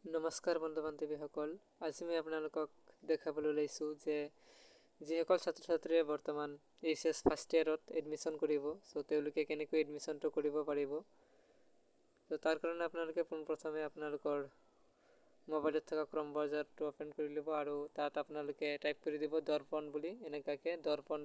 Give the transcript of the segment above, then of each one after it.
নমস্কাৰ বন্ধু বান্ধৱীসকল, আজি মই আপোনালোকক দেখাবলৈ লৈছোঁ যে যিসকল ছাত্ৰ ছাত্ৰীয়ে বৰ্তমান এইচএছ ফাৰ্ষ্ট ইয়েৰত এডমিশ্যন কৰিব, চ' তেওঁলোকে কেনেকৈ এডমিশ্যনটো কৰিব পাৰিব। ত' তাৰ কাৰণে আপোনালোকে পোনপ্ৰথমে আপোনালোকৰ মোবাইলত থকা ক্ৰম ব্ৰাউজাৰটো অ'পেন কৰি ল'ব আৰু তাত আপোনালোকে টাইপ কৰি দিব দৰ্পণ বুলি, এনেকুৱাকৈ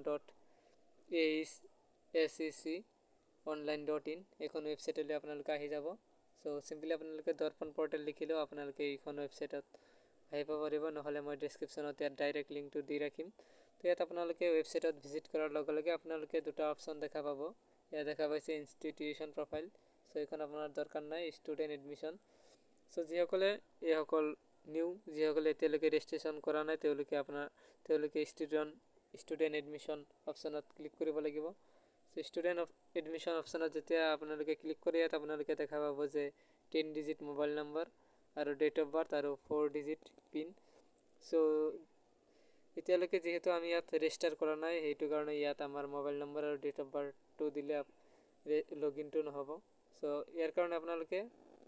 darpan.acc.online.in এইখন ৱেবছাইটলৈ আপোনালোকে আহি যাব। চ' চিম্পলি আপোনালোকে দৰ্পণ পৰ্টেল লিখিলেও আপোনালোকে এইখন ৱেবছাইটত আহিব পাৰিব, নহ'লে মই ডেছক্ৰিপশ্যনত ইয়াত ডাইৰেক্ট লিংকটো দি ৰাখিম। তো ইয়াত আপোনালোকে ৱেবছাইটত ভিজিট কৰাৰ লগে লগে আপোনালোকে দুটা অপশ্যন দেখা পাব। ইয়াত দেখা পাইছে ইনষ্টিটিউশ্যন প্ৰফাইল, চ' এইখন আপোনাৰ দৰকাৰ নাই, ষ্টুডেণ্ট এডমিশ্যন। চ' যিসকলে এইসকল যিসকলে এতিয়ালৈকে ৰেজিষ্ট্ৰেশ্যন কৰা নাই তেওঁলোকে ষ্টুডেণ্ট এডমিশ্যন অপশ্যনত ক্লিক কৰিব লাগিব। চ' ষ্টুডেণ্ট এডমিশ্যন অপশ্যনত যেতিয়া আপোনালোকে ক্লিক কৰে, ইয়াত আপোনালোকে দেখা পাব যে 10 ডিজিট মোবাইল নম্বৰ আৰু ডেট অফ বাৰ্থ আৰু 4 ডিজিট পিন। চ' এতিয়ালৈকে যিহেতু আমি ইয়াত ৰেজিষ্টাৰ কৰা নাই, সেইটো কাৰণে ইয়াত আমাৰ মোবাইল নম্বৰ আৰু ডেট অফ বাৰ্থটো দিলে লগইনটো নহ'ব। চ' ইয়াৰ কাৰণে আপোনালোকে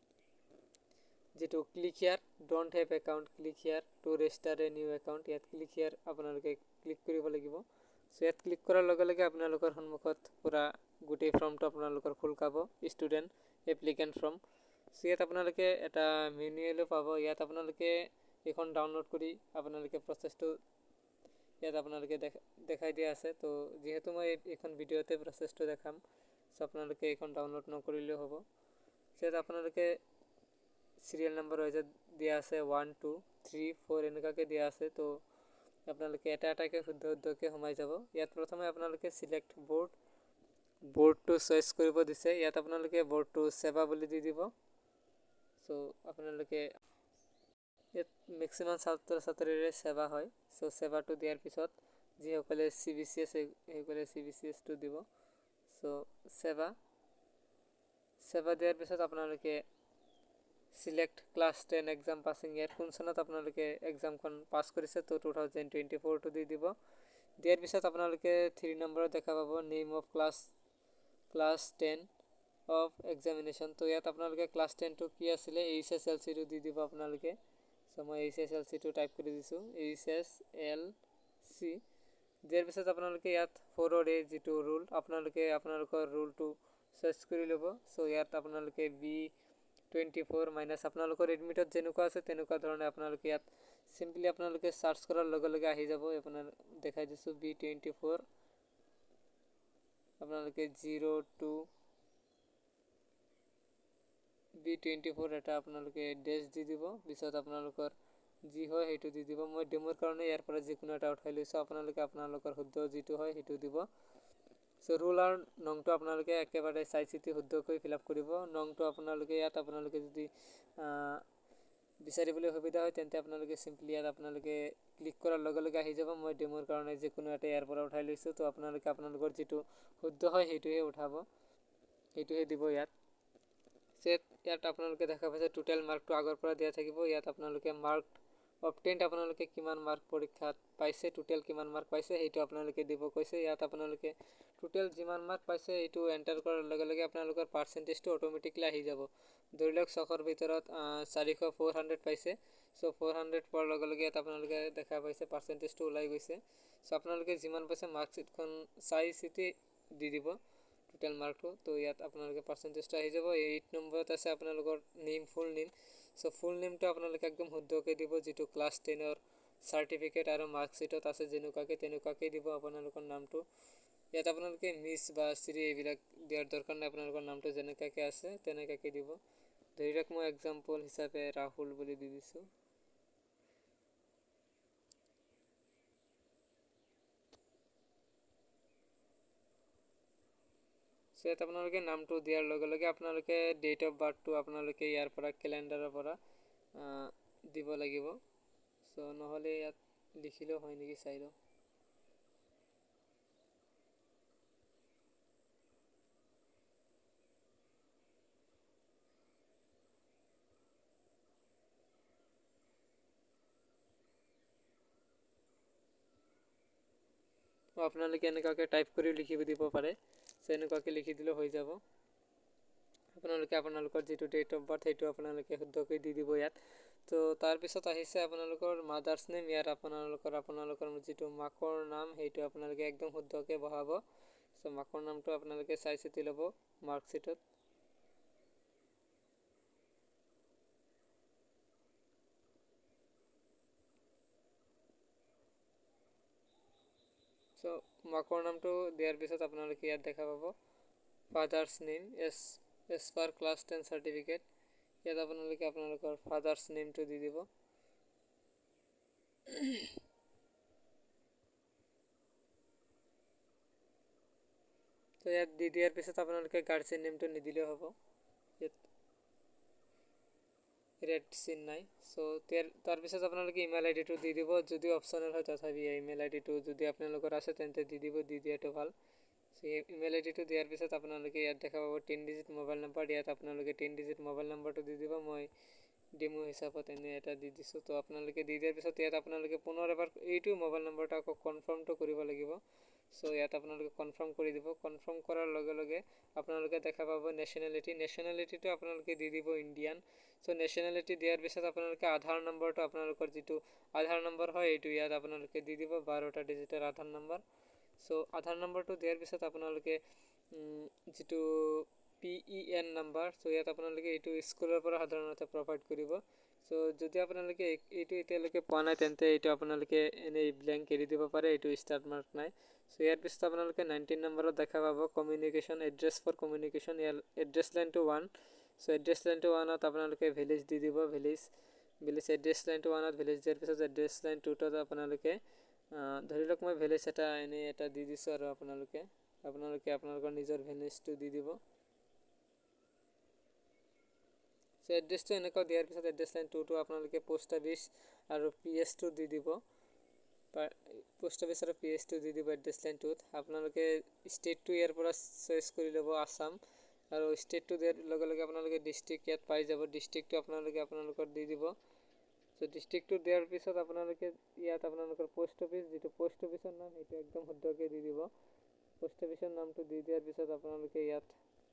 যিটো click here don't have account, click here to register a new account, ইয়াত ক্লিক হিয়াৰ আপোনালোকে ক্লিক কৰিব লাগিব। চ' ইয়াত ক্লিক কৰাৰ লগে লগে আপোনালোকৰ সন্মুখত পূৰা গোটেই ফৰ্মটো আপোনালোকৰ খোল খাব, ষ্টুডেণ্ট এপ্লিকেণ্ট ফৰ্ম। চ' ইয়াত আপোনালোকে এটা মেনুৱেলো পাব। ইয়াত আপোনালোকে এইখন ডাউনলোড কৰি আপোনালোকে প্ৰচেছটো ইয়াত আপোনালোকে দেখাই দিয়া আছে। তো যিহেতু মই এইখন ভিডিঅ'তে প্ৰচেছটো দেখাম, চ' আপোনালোকে এইখন ডাউনলোড নকৰিলেও হ'ব। চ' ইয়াত আপোনালোকে চিৰিয়েল নম্বৰ ৱাইজত দিয়া আছে, 1 2 3 4 এনেকুৱাকৈ দিয়া আছে। তো আপোনালোকে এটা এটাকৈ শুদ্ধকৈ সোমাই যাব। ইয়াত প্ৰথমে আপোনালোকে চিলেক্ট বৰ্ডটো চইচ কৰিব দিছে। ইয়াত আপোনালোকে বৰ্ডটো সেৱা বুলি দি দিব। চ' আপোনালোকে ইয়াত মেক্সিমাম ছাত্ৰ ছাত্ৰীৰে সেৱা হয়। চ' সেৱাটো দিয়াৰ পিছত যিসকলে CBCS সেইসকলে CBCSটো দিব। চ' সেৱা দিয়াৰ পিছত আপোনালোকে select class 10 exam passing year কোন চনত আপোনালোকে এক্সামখন পাছ কৰিছে, তো 2024টো দি দিব। দিয়াৰ পিছত আপোনালোকে 3 নম্বৰত দেখা পাব name of class 10 of examination. তো ইয়াত আপোনালোকে ক্লাছ 10টো কি আছিলে, HSLCটো দি দিব আপোনালোকে। চ' মই HSLCটো টাইপ কৰি দিছোঁ, HSLC। দিয়াৰ পিছত আপোনালোকে ইয়াত 4A যিটো ৰুল, আপোনালোকৰ ৰুলটো চইচ কৰি ল'ব। চ' ইয়াত আপোনালোকে B24 মাইনাছ আপোনালোকৰ এডমিটত যেনেকুৱা আছে তেনেকুৱা ধৰণে আপোনালোকে ইয়াত চিম্পলি আপোনালোকে চাৰ্চ কৰাৰ লগে লগে আহি যাব। আপোনাৰ দেখাই দিছোঁ B24, আপোনালোকে 02 B24 এটা আপোনালোকে ডেছ দি দিব। পিছত আপোনালোকৰ যি হয় সেইটো দি দিব। মই ডেমোৰ কাৰণে ইয়াৰ পৰা যিকোনো এটা উঠাই লৈছোঁ, আপোনালোকৰ শুদ্ধ যিটো হয় সেইটো দিব। চ' ৰুল আৰু নংটো আপোনালোকে একেবাৰে চাই চিতি শুদ্ধকৈ ফিল আপ কৰিব। নংটো আপোনালোকে যদি বিচাৰিবলৈ সুবিধা হয় তেন্তে আপোনালোকে চিম্পলি ইয়াত আপোনালোকে ক্লিক কৰাৰ লগে লগে আহি যাব। মই ডেমোৰ কাৰণে যিকোনো এটা ইয়াৰ পৰা উঠাই লৈছোঁ। তো আপোনালোকৰ যিটো শুদ্ধ হয় সেইটোহে দিব ইয়াত। ইয়াত আপোনালোকে দেখা পাইছে টোটেল মাৰ্কটো আগৰ পৰা দিয়া থাকিব। ইয়াত আপোনালোকে মাৰ্ক অবটেইনড আপোনালোকে কিমান মাৰ্ক পৰীক্ষাত পাইছে, টোটেল কিমান মাৰ্ক পাইছে সেইটো আপোনালোকে দিব কৈছে। ইয়াত আপোনালোকে টোটেল যিমান মাৰ্ক পাইছে এইটো এণ্টাৰ কৰাৰ লগে লগে আপোনালোকৰ পাৰ্চেণ্টেজটো অট'মেটিকলি আহি যাব। ধৰি লওক 600ৰ ভিতৰত 400 পাইছে। চ' 400 পোৱাৰ লগে লগে ইয়াত আপোনালোকে দেখা পাইছে পাৰ্চেণ্টেজটো ওলাই গৈছে। চ' আপোনালোকে যিমান পাইছে মাৰ্কশ্বিটখন চাই চিতি দি দিব টোটেল মাৰ্কটো। তো ইয়াত আপোনালোকে পাৰ্চেণ্টেজটো আহি যাব। 8 নম্বৰত আছে আপোনালোকৰ ফুল নেম। চ' ফুল নেমটো আপোনালোকে একদম শুদ্ধকৈ দিব, যিটো ক্লাছ 10ৰ চাৰ্টিফিকেট আৰু মাৰ্কশ্বিটত আছে তেনেকুৱাকৈ দিব আপোনালোকৰ নামটো। ইয়াত আপোনালোকে মিছ বা শ্ৰী এইবিলাক দিয়াৰ দৰকাৰ নাই, আপোনালোকৰ নামটো যেনেকুৱাকৈ আছে তেনেকুৱাকৈ দিব। ধৰি লওক মই এক্সাম্পল হিচাপে ৰাহুল বুলি দি দিছোঁ। চ' ইয়াত আপোনালোকে নামটো দিয়াৰ লগে লগে আপোনালোকে ডেট অফ বাৰ্থটো আপোনালোকে ইয়াৰ পৰা কেলেণ্ডাৰৰ পৰা দিব লাগিব। চ' নহ'লে ইয়াত লিখিলেও হয় নেকি চাই লওঁ। আপোনালোকে এনেকুৱাকৈ টাইপ কৰি লিখিব দিব পাৰে। চ' এনেকুৱাকৈ লিখি দিলেও হৈ যাব। আপোনালোকে আপোনালোকৰ যিটো ডেট অফ বাৰ্থ সেইটো আপোনালোকে শুদ্ধকৈ দি দিব ইয়াত। তো তাৰপিছত আহিছে আপোনালোকৰ মাদাৰ্ছ নেম। ইয়াত আপোনালোকৰ যিটো মাকৰ নাম সেইটো আপোনালোকে একদম শুদ্ধকৈ বহাব। চ' মাকৰ নামটো আপোনালোকে চাই চিতি ল'ব মাৰ্কশ্বিটত। চ' মাকৰ নামটো দিয়াৰ পিছত আপোনালোকে ইয়াত দেখা পাব father's name as per class 10 certificate. ইয়াত আপোনালোকে আপোনালোকৰ ফাদাৰ্ছ নেমটো দি দিব। তো ইয়াত দি দিয়াৰ পিছত আপোনালোকে গাৰ্জেন নেমটো নিদিলেও হ'ব। ইয়াত ৰেড চিন নাই। চ' তাৰপিছত আপোনালোকে ইমেইল আই ডিটো দি দিব। যদি অপশ্যনেল হয় তথাপি ইমেইল আই ডিটো যদি আপোনালোকৰ আছে তেন্তে দি দিব, দি দিয়াটো ভাল। চ' ইমেইল আই ডিটো দিয়াৰ পিছত আপোনালোকে ইয়াত দেখা পাব 10 ডিজিট মোবাইল নম্বৰ। ইয়াত আপোনালোকে 10 ডিজিট মোবাইল নম্বৰটো দি দিব। মই ডেমো হিচাপত এনে এটা দি দিছোঁ। তো আপোনালোকে দি দিয়াৰ পিছত ইয়াত আপোনালোকে পুনৰ এবাৰ এইটো মোবাইল নম্বৰটো আকৌ কনফাৰ্মটো কৰিব লাগিব। চ' ইয়াত আপোনালোকে কনফাৰ্ম কৰি দিব। কনফাৰ্ম কৰাৰ লগে লগে আপোনালোকে দেখা পাব নেশ্যনেলিটিটো আপোনালোকে দি দিব ইণ্ডিয়ান। চ' নেশ্যনেলিটি দিয়াৰ পিছত আপোনালোকে আধাৰ নম্বৰটো আপোনালোকৰ যিটো আধাৰ নম্বৰ হয় এইটো ইয়াত আপোনালোকে দি দিব, 12টা ডিজিটৰ আধাৰ নম্বৰ। চ' আধাৰ নম্বৰটো দিয়াৰ পিছত আপোনালোকে যিটো PEN নাম্বাৰ, চ' ইয়াত আপোনালোকে এইটো স্কুলৰ পৰা সাধাৰণতে প্ৰভাইড কৰিব। চ' যদি আপোনালোকে এইটো এতিয়ালৈকে পোৱা নাই তেন্তে এইটো আপোনালোকে এনেই ব্লেংক এৰি দিব পাৰে, এইটো ষ্টাৰ্ট মাৰ্ক নাই। চ' ইয়াৰ পিছত আপোনালোকে 19 নম্বৰত দেখা পাব কমিউনিকেশ্যন এড্ৰেছ ফৰ কমিউনিকেশ্যন। ইয়াৰ এড্ৰেছ লাইনটো 1। চ' এড্ৰেছ লাইনটো 1ত আপোনালোকে ভিলেজ দি দিব, ভিলেজ এড্ৰেছ লাইনটো 1ত ভিলেজ দিয়াৰ পিছত এড্ৰেছ লাইন 2ত আপোনালোকে ধৰি লওক মই ভিলেজ এনেই এটা দি দিছোঁ আৰু আপোনালোকে আপোনালোকৰ নিজৰ ভিলেজটো দি দিব। চ' এড্ৰেছটো এনেকুৱা দিয়াৰ পিছত এড্ৰেছ লাইন 2টো আপোনালোকে পোষ্ট অফিচ আৰু PS2 দি দিব। পোষ্ট অফিচ আৰু PS2 দি দিব এড্ৰেছ লাইন 2ত। আপোনালোকে ষ্টেটটো ইয়াৰ পৰা চইচ কৰি ল'ব আছাম, আৰু ষ্টেটটো দিয়াৰ লগে লগে আপোনালোকে ডিষ্ট্ৰিক্ট ইয়াত পাই যাব। ডিষ্ট্ৰিক্টটো আপোনালোকৰ দি দিব। চ' ডিষ্ট্ৰিক্টটো দিয়াৰ পিছত আপোনালোকে ইয়াত আপোনালোকৰ পোষ্ট অফিচ, যিটো পোষ্ট অফিচৰ নাম সেইটো একদম শুদ্ধকৈ দি দিব। পোষ্ট অফিচৰ নামটো দি দিয়াৰ পিছত আপোনালোকে ইয়াত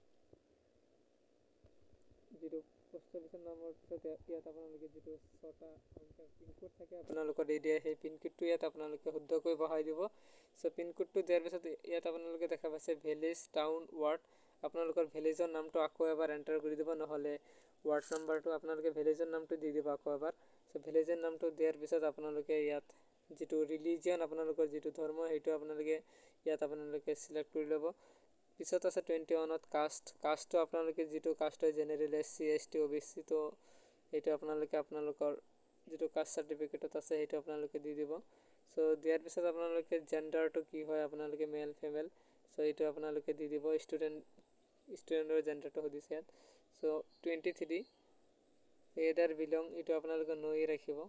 যিটো পোষ্ট অফিচৰ নামৰ পিছত ইয়াত আপোনালোকে যিটো 6টা অংকৰ পিনক'ড থাকে আপোনালোকৰ দি দিয়ে, সেই পিনক'ডটো ইয়াত আপোনালোকে শুদ্ধকৈ বহাই দিব। চ' পিনক'ডটো দিয়াৰ পিছত ইয়াত আপোনালোকে দেখা পাইছে ভিলেজ, টাউন, ৱাৰ্ড। আপোনালোকৰ ভিলেজৰ নামটো আকৌ এবাৰ এণ্টাৰ কৰি দিব, নহ'লে ৱাৰ্ড নাম্বাৰটো আপোনালোকে ভিলেজৰ নামটো দি দিব আকৌ এবাৰ। চ' ভিলেজৰ নামটো দিয়াৰ পিছত আপোনালোকে ইয়াত যিটো ৰিলিজিয়ন আপোনালোকৰ যিটো ধৰ্ম সেইটো আপোনালোকে চিলেক্ট কৰি ল'ব। পিছত আছে 21ত কাষ্টটো আপোনালোকে যিটো কাষ্ট হয় জেনেৰেল, SC ST OBC, তো সেইটো আপোনালোকৰ যিটো কাষ্ট চাৰ্টিফিকেটত আছে সেইটো আপোনালোকে দি দিব। চ' দিয়াৰ পিছত আপোনালোকে জেণ্ডাৰটো কি হয় আপোনালোকে মেল ফিমেল, চ' এইটো আপোনালোকে দি দিব। ষ্টুডেণ্টৰ জেণ্ডাৰটো সুধিছে ইয়াত। চ' 23 এডাৰ বিলং এইটো আপোনালোকে ন'ই ৰাখিব।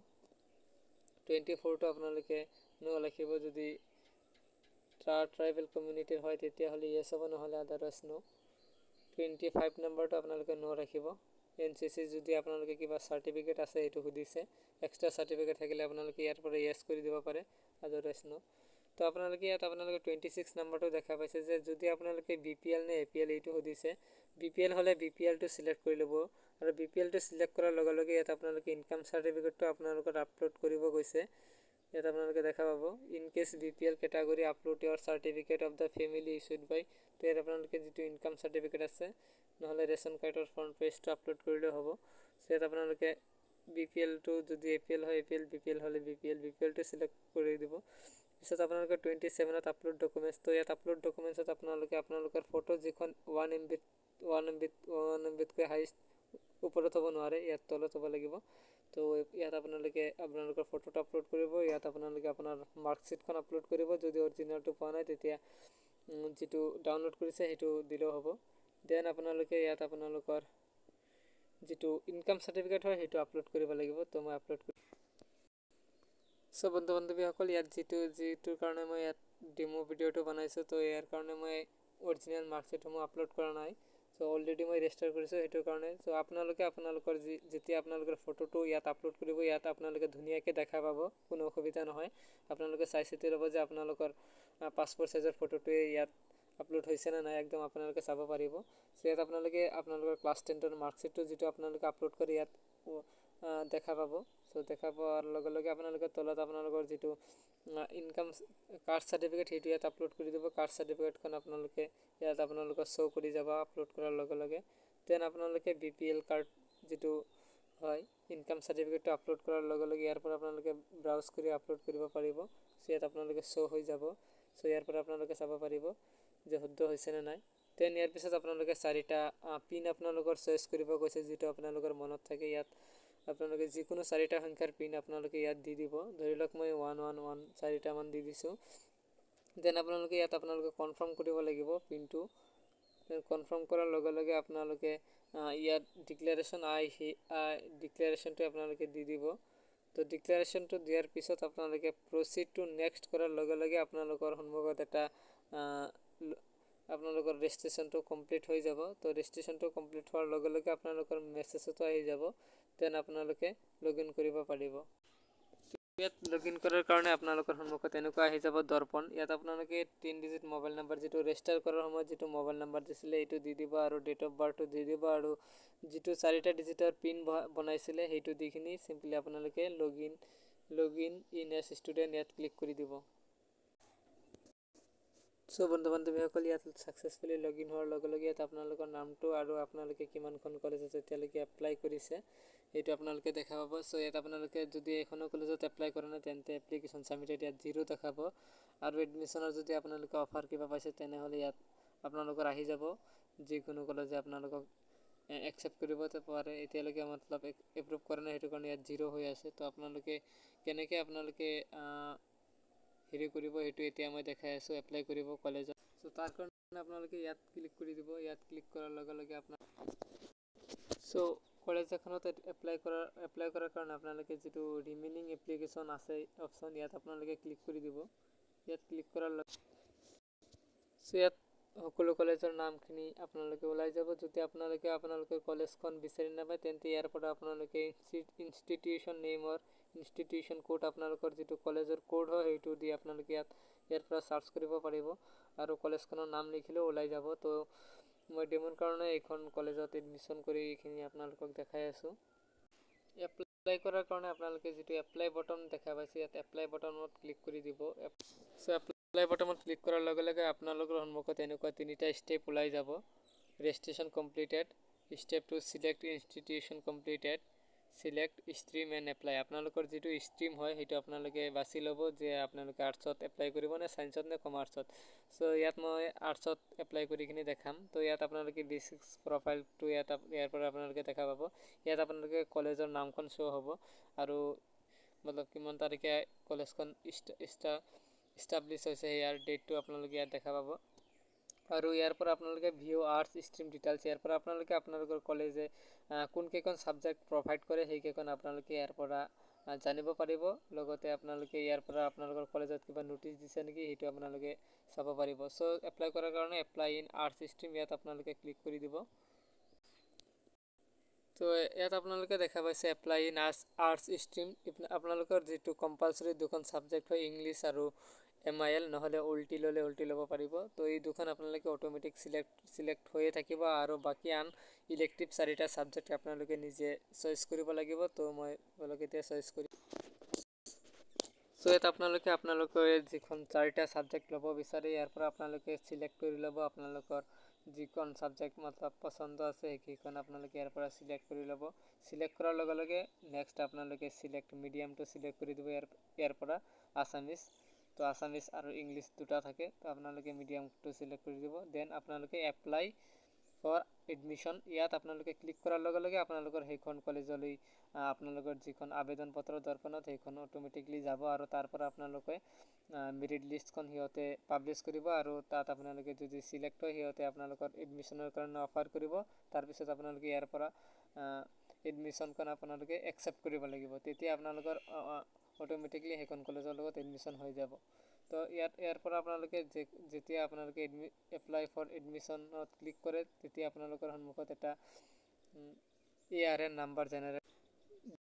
24টো আপোনালোকে ন' ৰাখিব। যদি ট্ৰাইবেল কমিউনিটিৰ হয় তেতিয়াহ'লে য়েছ হ'ব, নহ'লে আদাৰৱাইজ ন'। 25 নম্বৰটো আপোনালোকে ন' ৰাখিব। NCC যদি আপোনালোকে কিবা চাৰ্টিফিকেট আছে সেইটো সুধিছে, এক্সট্ৰা চাৰ্টিফিকেট থাকিলে আপোনালোকে ইয়াৰ পৰা য়েছ কৰি দিব পাৰে, আদাৰৱাইজ ন'। তো আপোনালোকে 26 নম্বৰটো দেখা পাইছে যে যদি আপোনালোকে BPL নে APL এইটো সুধিছে। BPL হ'লে BPLটো চিলেক্ট কৰি ল'ব, আৰু BPLটো চিলেক্ট কৰাৰ লগে লগে ইয়াত আপোনালোকে ইনকাম চাৰ্টিফিকেটটো আপোনালোকৰ আপলোড কৰিব কৈছে। ইয়াত আপোনালোকে দেখা পাব in case BPL category upload your certificate of the family issued by. তো ইয়াত আপোনালোকে যিটো ইনকাম চাৰ্টিফিকেট আছে নহ'লে ৰেচন কাৰ্ডৰ ফ্ৰণ্ট পেজটো আপলোড কৰিলেও হ'ব। চ' ইয়াত আপোনালোকে BPLটো যদি APL হয় APL, BPL হ'লে BPLটো চিলেক্ট কৰি দিব। পিছত আপোনালোকে 27ত আপলোড ডকুমেণ্টছ, তো ইয়াত আপলোড ডকুমেণ্টছত আপোনালোকৰ ফটো যিখন 1 MBতকৈ হাইষ্ট ওপৰত হ'ব নোৱাৰে, ইয়াত তলত হ'ব লাগিব। তো ইয়াত আপোনালোকৰ ফটোটো আপলোড কৰিব। ইয়াত আপোনালোকে আপোনাৰ মাৰ্কশ্বিটখন আপলোড কৰিব। যদি অৰিজিনেলটো পোৱা নাই তেতিয়া যিটো ডাউনলোড কৰিছে সেইটো দিলেও হ'ব। দেন আপোনালোকে ইয়াত আপোনালোকৰ যিটো ইনকাম চাৰ্টিফিকেট হয় সেইটো আপলোড কৰিব লাগিব। তো মই আপলোড কৰিম। চ' বন্ধু বান্ধৱীসকল, ইয়াত যিটোৰ কাৰণে মই ইয়াত ডেমো ভিডিঅ'টো বনাইছোঁ, তো ইয়াৰ কাৰণে মই অৰিজিনেল মাৰ্কশ্বিটসমূহ আপলোড কৰা নাই। চ' অলৰেডি মই ৰেজিষ্টাৰ কৰিছোঁ সেইটো কাৰণে। চ' আপোনালোকৰ যেতিয়া আপোনালোকৰ ফটোটো ইয়াত আপলোড কৰিব, ইয়াত আপোনালোকে ধুনীয়াকৈ দেখা পাব, কোনো অসুবিধা নহয়। আপোনালোকে চাই চিতি ল'ব যে আপোনালোকৰ পাছপ'ৰ্ট চাইজৰ ফটোটোৱে ইয়াত আপলোড হৈছে নে নাই একদম আপোনালোকে চাব পাৰিব। চ' ইয়াত আপোনালোকে আপোনালোকৰ ক্লাছ 10ৰ মাৰ্কশ্বিটটো যিটো আপোনালোকে আপলোড কৰি ইয়াত দেখা পাব। চ' দেখা পোৱাৰ লগে লগে আপোনালোকে তলত আপোনালোকৰ যিটো ইনকাম কাষ্ট চাৰ্টিফিকেট সেইটো ইয়াত আপলোড কৰি দিব। কাষ্ট চাৰ্টিফিকেটখন আপোনালোকে ইয়াত আপোনালোকৰ শ্ব' কৰি যাব আপলোড কৰাৰ লগে লগে। দেন আপোনালোকে BPL কাৰ্ড যিটো হয় ইনকাম চাৰ্টিফিকেটটো আপলোড কৰাৰ লগে লগে ইয়াৰ পৰা আপোনালোকে ব্ৰাউজ কৰি আপলোড কৰিব পাৰিব। চ' ইয়াত আপোনালোকে শ্ব' হৈ যাব। চ' ইয়াৰ পৰা আপোনালোকে চাব পাৰিব যে শুদ্ধ হৈছে নে নাই। দেন ইয়াৰ পিছত আপোনালোকে 4টা পিন আপোনালোকৰ চইচ কৰিব কৈছে, যিটো আপোনালোকৰ মনত থাকে। ইয়াত আপোনালোকে যিকোনো 4টা সংখ্যাৰ পিন আপোনালোকে ইয়াত দি দিব। ধৰি লওক মই 111 4টামান দি দিছোঁ। দেন আপোনালোকে ইয়াত আপোনালোকে কনফাৰ্ম কৰিব লাগিব পিনটো। কনফাৰ্ম কৰাৰ লগে লগে আপোনালোকে ইয়াত ডিক্লেৰেশ্যনটো আপোনালোকে দি দিব। তো ডিক্লেৰেশ্যনটো দিয়াৰ পিছত আপোনালোকে প্ৰচিড টু নেক্সট কৰাৰ লগে লগে আপোনালোকৰ সন্মুখত এটা আপোনালোকৰ ৰেজিষ্ট্ৰেশ্যনটো কমপ্লিট হৈ যাব। তো ৰেজিষ্ট্ৰেশ্যনটো কমপ্লিট হোৱাৰ লগে লগে আপোনালোকৰ মেছেজতো আহি যাব। দেন আপোনালোকে লগ ইন কৰিব পাৰিব। ইয়াত লগ ইন কৰাৰ কাৰণে আপোনালোকৰ সন্মুখত এনেকুৱা আহি যাব দৰ্পণ। ইয়াত আপোনালোকে 3 ডিজিট মোবাইল নাম্বাৰ যিটো ৰেজিষ্টাৰ কৰাৰ সময়ত যিটো মোবাইল নাম্বাৰ দিছিলে এইটো দি দিব আৰু ডেট অফ বাৰ্থটো দি দিব আৰু যিটো 4টা ডিজিটৰ পিন বনাইছিলে সেইটো দি কিনি চিম্পলি আপোনালোকে লগ ইন এজ ষ্টুডেণ্ট ইয়াত ক্লিক কৰি দিব। চ' বন্ধু বান্ধৱীসকল ইয়াত ছাকচেছফুলি লগ ইন হোৱাৰ লগে লগে ইয়াত আপোনালোকৰ নামটো আৰু আপোনালোকে কিমানখন কলেজত এতিয়ালৈকে এপ্লাই কৰিছে সেইটো আপোনালোকে দেখা পাব। চ' ইয়াত আপোনালোকে যদি এখনো কলেজত এপ্লাই কৰা নাই তেন্তে এপ্লিকেশ্যন ছাবমিটেড ইয়াত 0 দেখাব। আৰু এডমিশ্যনৰ যদি আপোনালোকে অফাৰ কিবা পাইছে তেনেহ'লে ইয়াত আপোনালোকৰ আহি যাব যিকোনো কলেজে আপোনালোকক একচেপ্ট কৰিব পাৰে। এতিয়ালৈকে মতলব এপ্ৰুভ কৰা নাই, সেইটো কাৰণে ইয়াত 0 হৈ আছে। তো আপোনালোকে কেনেকৈ হেৰি কৰিব সেইটো এতিয়া মই দেখাই আছোঁ। এপ্লাই কৰিব কলেজত। চ' তাৰ কাৰণে আপোনালোকে ইয়াত ক্লিক কৰি দিব। ইয়াত ক্লিক কৰাৰ লগে লগে কলেজ এখনত এপ্লাই কৰাৰ কাৰণে আপোনালোকে যিটো ৰিমেইনিং এপ্লিকেশ্যন আছে অপশ্যন ইয়াত আপোনালোকে ক্লিক কৰি দিব। ইয়াত ক্লিক কৰাৰ লগে ইয়াত সকলো কলেজৰ নামখিনি আপোনালোকে ওলাই যাব। যদি আপোনালোকে কলেজখন বিচাৰি নাপায় তেন্তে ইয়াৰ পৰা আপোনালোকে ইনষ্টিটিউশ্যন নেমৰ ইনষ্টিটিউশ্যন কোড আপোনালোকৰ যিটো কলেজৰ কোড হয় সেইটো দি আপোনালোকে ইয়াৰ পৰা চাৰ্চ কৰিব পাৰিব আৰু কলেজখনৰ নাম লিখিলেও ওলাই যাব। তো মই ডেমোৰ কাৰণে এইখন কলেজত এডমিশ্যন কৰি এইখিনি আপোনালোকক দেখাই আছোঁ। এপ্লাই কৰাৰ কাৰণে আপোনালোকে যিটো এপ্লাই বটন দেখা পাইছে ইয়াত এপ্লাই বটনত ক্লিক কৰি দিব। চ' এপ্লাই বটনত ক্লিক কৰাৰ লগে লগে আপোনালোকৰ সন্মুখত এনেকুৱা 3টা ষ্টেপ ওলাই যাব। Registration completed, step 2 select institution completed, select stream and apply. আপোনালোকৰ যিটো ষ্ট্ৰীম হয় সেইটো আপোনালোকে বাছি ল'ব যে আপোনালোকে আৰ্টছত এপ্লাই কৰিব নে ছায়েন্সত নে কমাৰ্চত। চ' ইয়াত মই আৰ্টছত এপ্লাই কৰি কিনি দেখাম। তো ইয়াত আপোনালোকে বেচিক্স প্ৰফাইলটো ইয়াৰ পৰা আপোনালোকে দেখা পাব। ইয়াত আপোনালোকে কলেজৰ নামখন শ্ব' হ'ব আৰু মতলব কিমান তাৰিখে কলেজখন ইষ্টাব্লিছ হৈছে ইয়াৰ ডেটটো আপোনালোকে ইয়াত দেখা পাব। আৰু ইয়াৰ পৰা আপোনালোকে ভিউ আৰ্টছ ষ্ট্ৰীম ডিটেইলছ ইয়াৰ পৰা আপোনালোকৰ কলেজে কোনকেইখন ছাবজেক্ট প্ৰভাইড কৰে সেইকেইখন আপোনালোকে ইয়াৰ পৰা জানিব পাৰিব। লগতে আপোনালোকে ইয়াৰ পৰা আপোনালোকৰ কলেজত কিবা নোটিছ দিছে নেকি সেইটো আপোনালোকে চাব পাৰিব। চ' এপ্লাই কৰাৰ কাৰণে এপ্লাই ইন আৰ্টছ ষ্ট্ৰীম ইয়াত আপোনালোকে ক্লিক কৰি দিব। তো ইয়াত আপোনালোকে দেখা পাইছে এপ্লাই ইন আৰ্টছ ষ্ট্ৰীম। আপোনালোকৰ যিটো কম্পালচৰি দুখন ছাবজেক্ট হয় ইংলিছ আৰু MIL, নহ'লে উল্টি ল'লে উল্টি ল'ব পাৰিব। তো এই দুখন আপোনালোকে অট'মেটিক চিলেক্ট হৈয়ে থাকিব আৰু বাকী আন ইলেক্টিভ 4টা ছাবজেক্ট আপোনালোকে নিজে চইচ কৰিব লাগিব। তো মই এতিয়া চইচ কৰিম। চ' ইয়াত আপোনালোকে যিখন 4টা ছাবজেক্ট ল'ব বিচাৰে ইয়াৰ পৰা আপোনালোকে চিলেক্ট কৰি ল'ব। আপোনালোকৰ যিখন ছাবজেক্ট মতলব পচন্দ আছে সেইকেইখন আপোনালোকে ইয়াৰ পৰা চিলেক্ট কৰি ল'ব। চিলেক্ট কৰাৰ লগে লগে নেক্সট আপোনালোকে চিলেক্ট মিডিয়ামটো চিলেক্ট কৰি দিব। ইয়াৰ পৰা আছামিছ। তো আছামিছ আৰু ইংলিছ দুটা থাকে। তো আপোনালোকে মিডিয়ামটো চিলেক্ট কৰি দিব। দেন আপোনালোকে এপ্লাই ফৰ এডমিশ্যন ইয়াত আপোনালোকে ক্লিক কৰাৰ লগে লগে আপোনালোকৰ সেইখন কলেজলৈ আপোনালোকৰ যিখন আবেদন পত্ৰ দৰ্পণত সেইখন অট'মেটিকলি যাব আৰু তাৰ পৰা আপোনালোকে মেৰিট লিষ্টখন সিহঁতে পাব্লিছ কৰিব আৰু তাত আপোনালোকে যদি চিলেক্ট হয় সিহঁতে আপোনালোকৰ এডমিশ্যনৰ কাৰণে অফাৰ কৰিব। তাৰপিছত আপোনালোকে ইয়াৰ পৰা এডমিশ্যনখন আপোনালোকে একচেপ্ট কৰিব লাগিব। তেতিয়া আপোনালোকৰ অট'মেটিকলি সেইখন কলেজৰ লগত এডমিশ্যন হৈ যাব। তো ইয়াৰ পৰা আপোনালোকে যেতিয়া আপোনালোকে এপ্লাই ফৰ এডমিশ্যনত ক্লিক কৰে তেতিয়া আপোনালোকৰ সন্মুখত এটা ARN নাম্বাৰ জেনেৰেট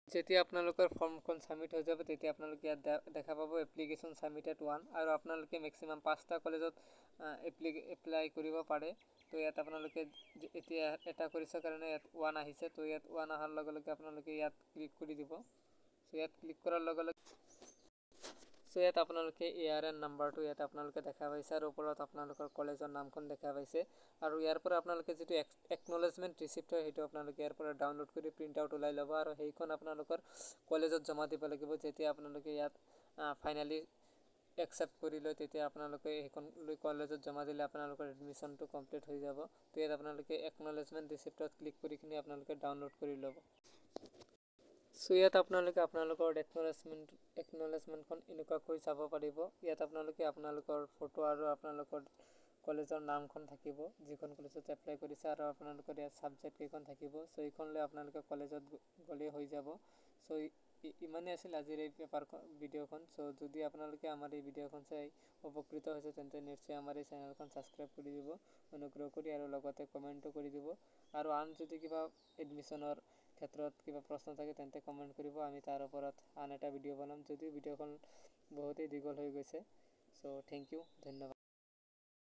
যেতিয়া আপোনালোকৰ ফৰ্মখন ছাবমিট হৈ যাব তেতিয়া আপোনালোকে ইয়াত দেখা পাব এপ্লিকেশ্যন ছাবমিটেড 1 আৰু আপোনালোকে মেক্সিমাম 5টা কলেজত এপ্লাই কৰিব পাৰে। তো ইয়াত আপোনালোকে এতিয়া এটা কৰিছে কাৰণে ইয়াত 1 আহিছে, তো ইয়াত 1 অহাৰ লগে লগে আপোনালোকে ইয়াত ক্লিক কৰি দিব। সো ইয়াত ক্লিক কৰাৰ লগে লগে ইয়াত আপোনালোকে ARN নাম্বাৰটো ইয়াত আপোনালোকে দেখা পাইছে আৰু ওপৰত আপোনালোকৰ কলেজৰ নামখন দেখা পাইছে। আৰু ইয়াৰ পৰা আপোনালোকে যিটো একনলেজমেণ্ট ৰিচিপ্ট হয় সেইটো আপোনালোকে ইয়াৰ পৰা ডাউনলোড কৰি প্ৰিণ্ট আউট ওলাই ল'ব আৰু সেইখন আপোনালোকৰ কলেজত জমা দিব লাগিব। যেতিয়া আপোনালোকে ইয়াত ফাইনেলি একচেপ্ট কৰি লয় তেতিয়া আপোনালোকে সেইখন লৈ কলেজত জমা দিলে আপোনালোকৰ এডমিশ্যনটো কমপ্লিট হৈ যাব। তো ইয়াত আপোনালোকে একনলেজমেণ্ট ৰিচিপ্টত ক্লিক কৰি কিনে আপোনালোকে ডাউনলোড কৰি ল'ব। সো ইয়াত আপোনালোকে আপোনালোকৰ একনলেজমেণ্টখন এনেকুৱাকৈ চাব পাৰিব। ইয়াত আপোনালোকে আপোনালোকৰ ফটো আৰু আপোনালোকৰ কলেজৰ নামখন থাকিব, যিখন কলেজত এপ্লাই কৰিছে, আৰু আপোনালোকৰ ইয়াত ছাবজেক্ট কেইখন থাকিব। চ' এইখন লৈ আপোনালোকে কলেজত গ'লেই হৈ যাব। চ' ইমানেই আছিল আজিৰ এই ভিডিঅ'খন। চ' যদি আপোনালোকে আমাৰ এই ভিডিঅ'খন চাই উপকৃত হৈছে তেন্তে নিশ্চয় আমাৰ এই চেনেলখন ছাবস্ক্ৰাইব কৰি দিব অনুগ্ৰহ কৰি, আৰু লগতে কমেণ্টো কৰি দিব। আৰু আন যদি কিবা এডমিশ্যনৰ ক্ষেত্ৰত কিবা প্ৰশ্ন থাকে তেন্তে কমেণ্ট কৰিব, আমি তাৰ ওপৰত আন এটা ভিডিঅ' বনাম, যদিও ভিডিঅ'খন বহুতেই দীঘল হৈ গৈছে। চ' থেংক ইউ, ধন্যবাদ।